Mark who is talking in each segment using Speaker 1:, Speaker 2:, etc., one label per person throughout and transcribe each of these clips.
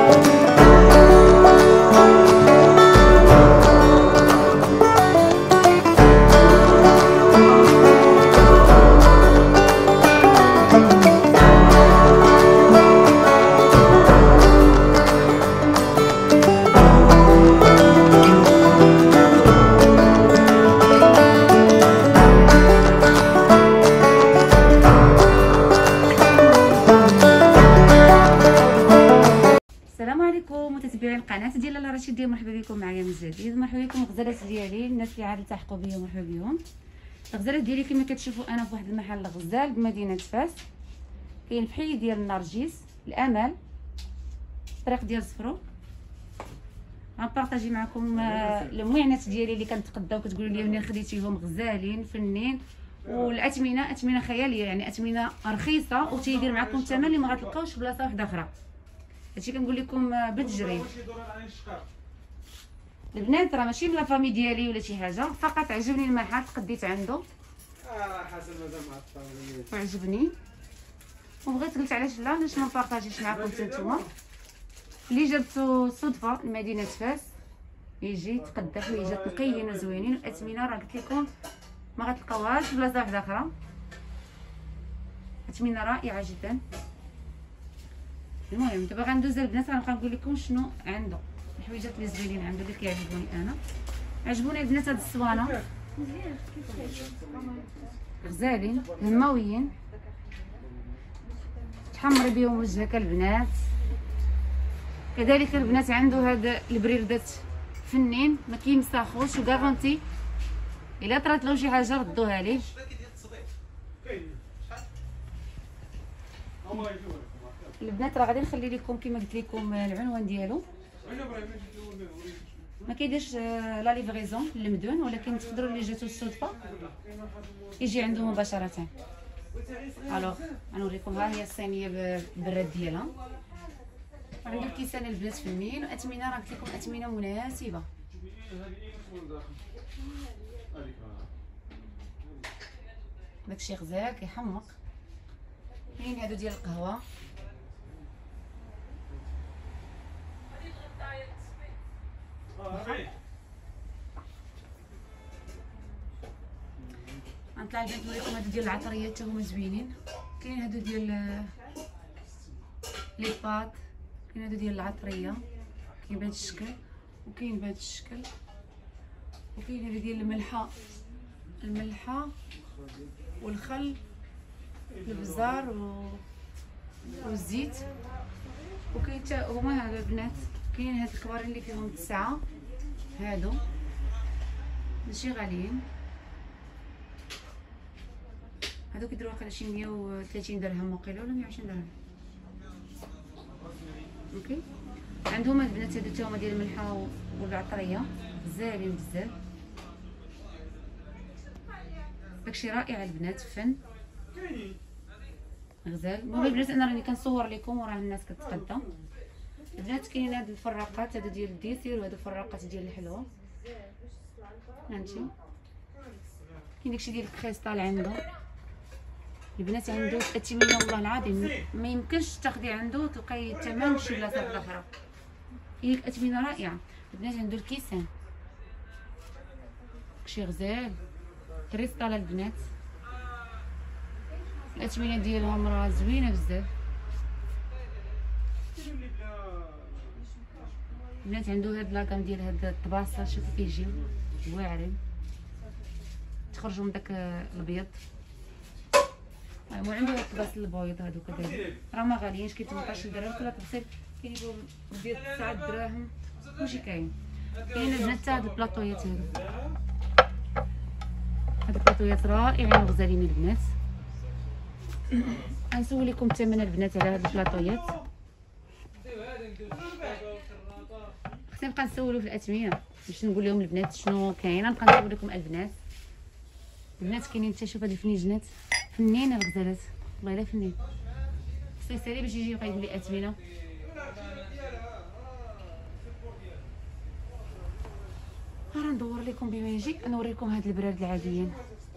Speaker 1: متابعين القناه ديال لاله رشيديه، مرحبا بكم معايا من جديد. مرحبا بكم الغزالات ديالي، الناس اللي عاد التحقوا بيا مرحبا بهم. الغزالات ديالي كما كتشوفوا انا في واحد المحل غزال بمدينه فاس، كاين في حي ديال النرجس الامل، الطريق ديال صفرو. غنبارطاجي معكم المعينات ديالي اللي كنتقداو كتقولوا لي منين خديتيهم، غزالين فنين، والاثمنه اثمنه خياليه، يعني اثمنه رخيصه وتيدير معكم الثمن اللي ما غتلقاوش في بلاصه واحده اخرى. هادشي كنقول لكم بالتجريب. البنات راه ماشي من لافامي ديالي ولا شي حاجه، فقط عجبني المحل تقديت عنده
Speaker 2: حسن مازال معطل
Speaker 1: وعجبني وبغيت قلت علاش لا باش ما نبارطاجيش معكم نتوما اللي جبتو صدفه لمدينه فاس يجي تقدى حويجات نقيين وزوينين، والاثمنه راه قلت لكم ما غتلقاوهاش في بلاصه واحده اخرى. اثمنه رائعه جدا. المهم دابا غندوز البنات غنبقى نقول لكم شنو عنده الحويجات اللي زوينين عنده اللي كيعجبوني انا. عجبوني البنات هاد الصوانه غزالين هماويين، تحمري بهم وجهك البنات. كذلك البنات عنده هاد البريردات فنين ما كيمسخوش وكارونتي، الا طرات له شي حاجه ردوها ليه. البنات راه غادي نخلي لكم كما قلت لكم العنوان ديالو، ما كيديرش لا ليفريزون للمدن، ولكن تقدروا اللي جاتو الصدفه يجي عنده مباشره. الوغ غنوريكم، ها هي الصينيه بالبراد ديالها. عنده الكيسان البنات فنين، واثمنه راه قلت لكم اثمنه مناسبه. داكشي غزال كيحمق. كاين هادو ديال القهوه، غنطلع البنات نوريكم هادو ديال العطريات حتى هما زوينين. كاين هادو ديال لي باط، كاين هادو ديال العطريه، كاين بهذا الشكل وكاين بهذا الشكل، وكاين هادو ديال الملحه والخل البزار والزيت، وكاين حتى هما هادو البنات. كاين هاد الكبارين اللي فيهم 9، هادو ماشي غاليين، هادو كيديروا واقيلا شي 130 درهم واقيلا ولا 120 درهم. اوكي عندهم البنات هادو حتى هما ديال الملحه والعطريه غزالين بزاف. داكشي رائع البنات، فن غزال. المهم البنات انا راني كنصور لكم وراه الناس كتقدى. البنات كاين هاد الفراقات هادو ديال الديسير، وهادو الفراقات ديال الحلوه، هانتي كاين داكشي ديال الكريستال عنده البنات. عنده اثمنه والله العظيم ما يمكنش تاخدي عنده تلقاي الثمن بشي بلاصه اخرى. هي الاثمنه رائعه البنات. عنده الكيسان داكشي غزال كريستال البنات. الاثمنه ديالهم راه زوينه بزاف البنات. عنده هاد لاكام ديال هاد الطباصه، شوفوا كيجيو واعرين تخرجوا من داك الابيض. وعنده هاد الطباص البيض هادو كذلك راه ما غاليينش، كاين 18 درهم كل طبسيل، كيجيو ديال 9 دراهم كلشي كاين. كاين البنات حتى هاد البلاطويات هادو، هاد البلاطويات رائعين وغزالين البنات. غنسول لكم الثمن البنات على هاد البلاطويات، خصني نبقى نسولو في الاثمنه باش نقول لهم البنات شنو كاين. نبقى نسول لكم البنات. البنات كاينين حتى شوف هاد الفنيجنات فنينه الغزالات والله الا فنين. خصو يسالي باش يجي يبقى يقول لي اثمنه. راه ندور لكم بما يجي نوريكم هاد البراد العاديين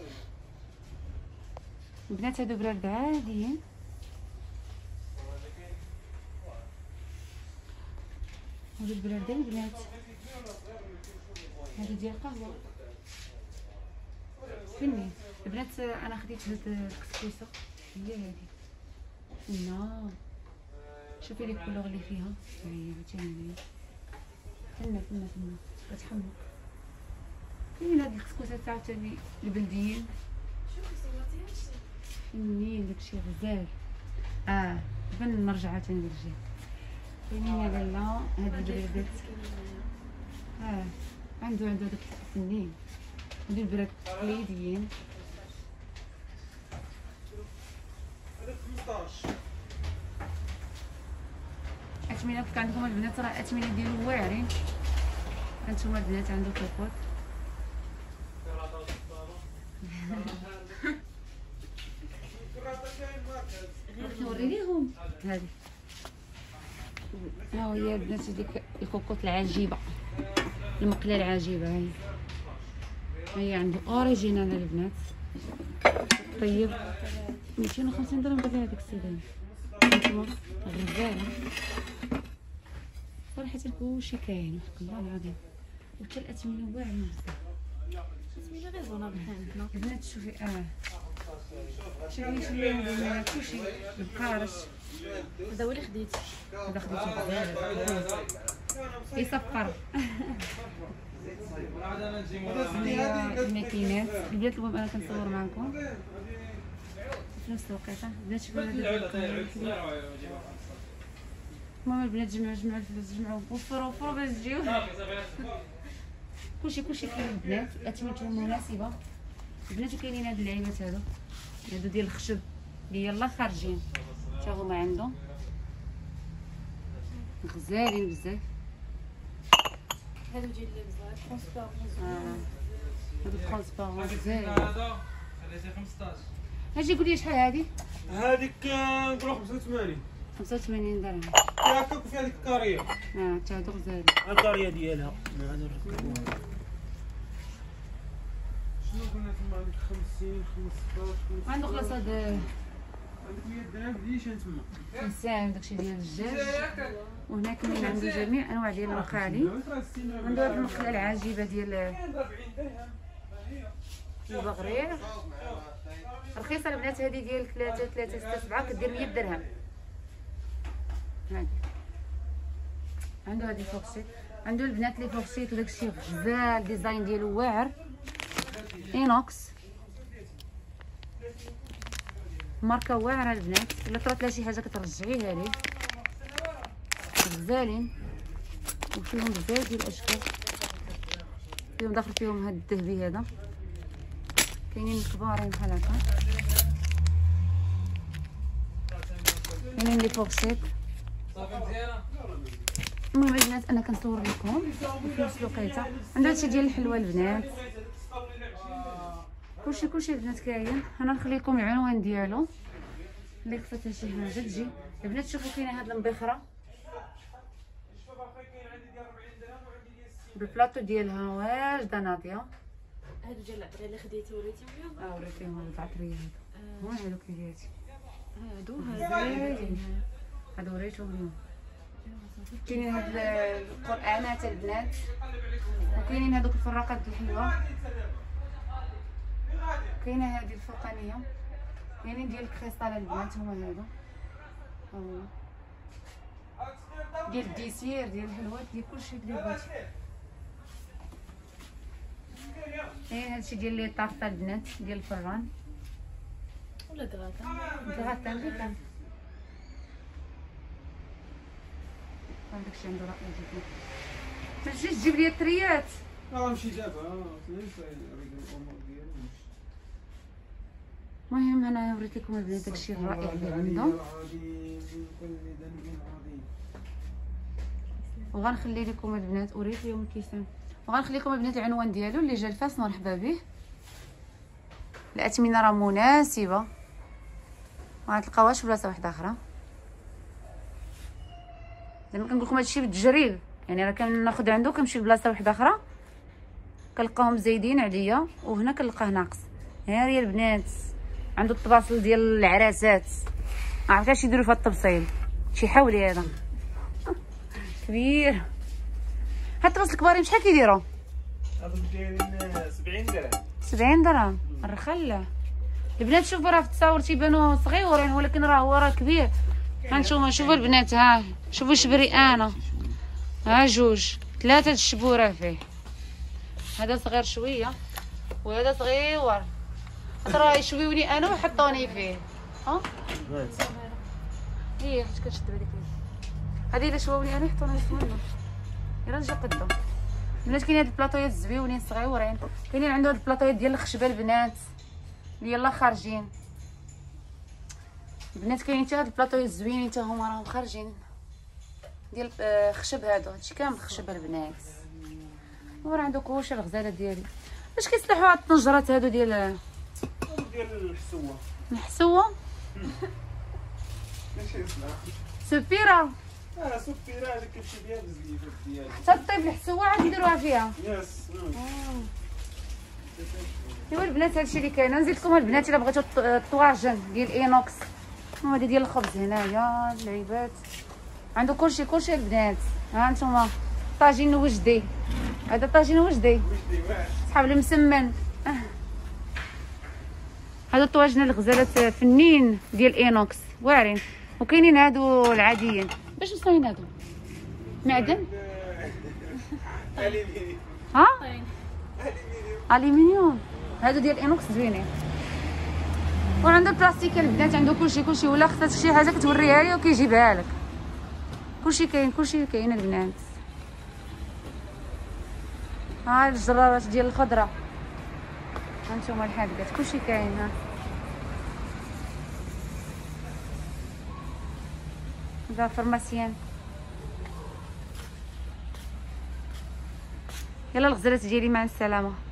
Speaker 1: البنات. هادو براد عاديين هادو البراردين البنات، هادو ديال القهوه. فيني البنات انا خديت هاد الكسكوسه هي هادي. لا شوفي لي الكولور اللي فيها، هي جميله. فنا كتحمق. كاين هاد الكسكوسات عاوتاني البلديين.
Speaker 3: شوفي صورتيها
Speaker 1: فنين داكشي غزال. بان نرجع عاوتاني للرجال. كاينين لالا هاد البرادات. عنده داك الفنين. هادو البراد تقليديين.
Speaker 2: هذا 15.
Speaker 1: الاثمنه كنت عندكم البنات راه الاثمنه ديالو واعرين. هانتوما البنات عنده كوكوط. نوري ليهم هذه. ها هي البنات ديك الكوكوط العجيبه، المقله العجيبه. هي عنده اوريجينال البنات. طيب 250 درهم دابا هذيك السيده. هانتوما غزاله صراحه. كلشي كاين وحق الله العظيم، وحتى الاثمنه واعرين بزاف.
Speaker 3: سمينا غير زونابل عندنا
Speaker 1: البنات شوفي شوفي هذا كلشي القارش.
Speaker 3: هذا هو اللي خديت.
Speaker 1: هذا خديته بزاف يصفر. هي الماكينات البنات. المهم انا كنصور معكم في نفس الوقيته. البنات شوفوا هذا. المهم البنات جمعوا الفلوس، جمعوا وفروا باش تجيو. كلشي كاين البنات. اثمنتهم مناسبه البنات. وكاينين هاد اللعيبات هادو ديال الخشب اللي يلاه خارجين حتى هما عندهم غزالين بزاف.
Speaker 3: هادو ديال البزار
Speaker 1: هادو ترونسبارون غزالين.
Speaker 2: هذا خليتي 15.
Speaker 1: اجي قول لي شحال هادي؟
Speaker 2: هذيك نقولوا 85.
Speaker 1: 85 درهم.
Speaker 2: فيها هكاك وفيها هذيك الكاريه.
Speaker 1: حتى هادو غزالين.
Speaker 2: الكاريه ديالها هذا نركبوها. شنو قلنا تما عندك 50 15
Speaker 1: عندو خلاص هاد
Speaker 2: عندك 100 درهم ديشان تما.
Speaker 1: الساعه داكشي ديال الدجاج. وهنا كاين عنده جميع انواع ديال المقالي. عنده هاد المقله العجيبه ديال البغرير رخيصه البنات. هذه ديال 3 3 6 7 كدير 100 درهم. هادي عنده هادي فوكسيت. عنده البنات لي فوكسيت وداكشي غزال. ديزاين ديالو واعر اينوكس، ماركه واعره البنات. الا طرات لها شي حاجه كترجعيها ليه. غزالين وفيهم بزاف ديال الاشكال. فيهم داخل فيهم هاد الذهبي هذا. كاينين كبارين بحال هكا. كاينين لي فوكسيت. المهم البنات انا كنصور لكم في نفس الوقيته. عندنا هادشي ديال الحلوى البنات. كلشي البنات كاين. انا نخلي لكم العنوان ديالو اللي خصها شي حاجه تجي. البنات شوفوا كاينه هاد المبخره بالبلاطو ديالها واجده ناضيه.
Speaker 3: هادو ديال العطريه اللي خديتي وريتي اليوم.
Speaker 1: وريتيهم هاد العطريه هادو. هما هادو كيديرتي هادو وريتهم اليوم. كاينين هاد القرانات البنات، وكاينين هادوك الفراقات الحلوه. كاينه هادي الفوقانيه. كاينين ديال الكريستال البنات. هما هادو ديال الديسير ديال الحلوات ديال كلشي اللي بغيتي. كاين هادشي ديال لي طارطه البنات ديال الفران
Speaker 3: ولا كراكان.
Speaker 1: كراكان اللي كان داكشي عنده رائع جدا. ما تجيش تجيب لي التريات.
Speaker 2: نمشي دابا
Speaker 1: المهم انا وريت لكم البنات داكشي الرائع اللي عندهم. وغنخلي لكم البنات وريت لهم الكيسان. وغنخلي لكم البنات العنوان ديالو اللي جا الفاس مرحبا به. الاثمنه راه مناسبه، ما غتلقاوهاش في بلاصه واحده اخرى. زعما كنقول لكم هادشي بالتجريب، يعني راه كناخذ عنده كنمشي لبلاصه واحده اخرى كنلقاهم زايدين عليا، وهنا كنلقاه ناقص. ها هي البنات عنده الطباصل ديال العراسات. ما عرفتش يديروا في التبصيل شي حولي هذا كبير. هاد الطباس الكبارين شحال كيديروا؟
Speaker 2: هذوك دايرين 70 درهم.
Speaker 1: 70 درهم الرخله. البنات شوفوا راه في التصاور تيبانوا صغيورين ولكن راه كبير. هانتوما شوفوا البنات، ها شوفوا شبري انا، ها جوج 3 الشبوره فيه. هذا صغير شويه وهذا صغيور، راه يشويوني انا ويحطوني فيه. ها هي فاش كتشد هذيك هذه الا شواوني انا يحطوني في منه. يلا نجي قدام البنات. كاين هاد البلاطويات الزويونين صغيورين، كاينين عنده هاد البلاطويات ديال الخشبه البنات اللي يلاه خارجين. البنات كاينين حتى هاد البلاطويات الزوينين حتى هما راهم خارجين ديال خشب. هادشي كامل خشب البنات. وراه عنده كلشي الغزاله ديالي. باش كيصلحوا هاد الطنجرات هادو ديال
Speaker 2: الحسوه.
Speaker 1: الحسوه
Speaker 2: ماشي يصلح.
Speaker 1: سبيره.
Speaker 2: سبيره هذيك كتمشي بها بالزيفات ديالها.
Speaker 1: حتى الطيب الحسوه عاد يديروها فيها.
Speaker 2: يس.
Speaker 1: ايوا البنات هادشي اللي كاين. نزيد لكم البنات الا بغيتو الطواجن ديال اينوكس. هادي ديال الخبز هنايا اللعيبات عنده كلشي البنات. ها انتما طاجين وجدي، هذا طاجين وجدي صحاب المسمن. هذا الطواجن الغزالات فنين ديال اينوكس واعرين. وكاينين هادو العاديين. باش مصاين هادو معدن؟ ها الومنيوم. هادو ديال اينوكس زوينين. وعنده البلاستيك البنات، عنده كلشي ولا خصك شي حاجه كتوريها ليه وكيجيبها لك. كلشي كاين البنات. ها الجرارات ديال الخضره هانتوما الحادقات كلشي كاين. ها هذا فرماسيان. يلا الغزالات ديالي مع السلامه.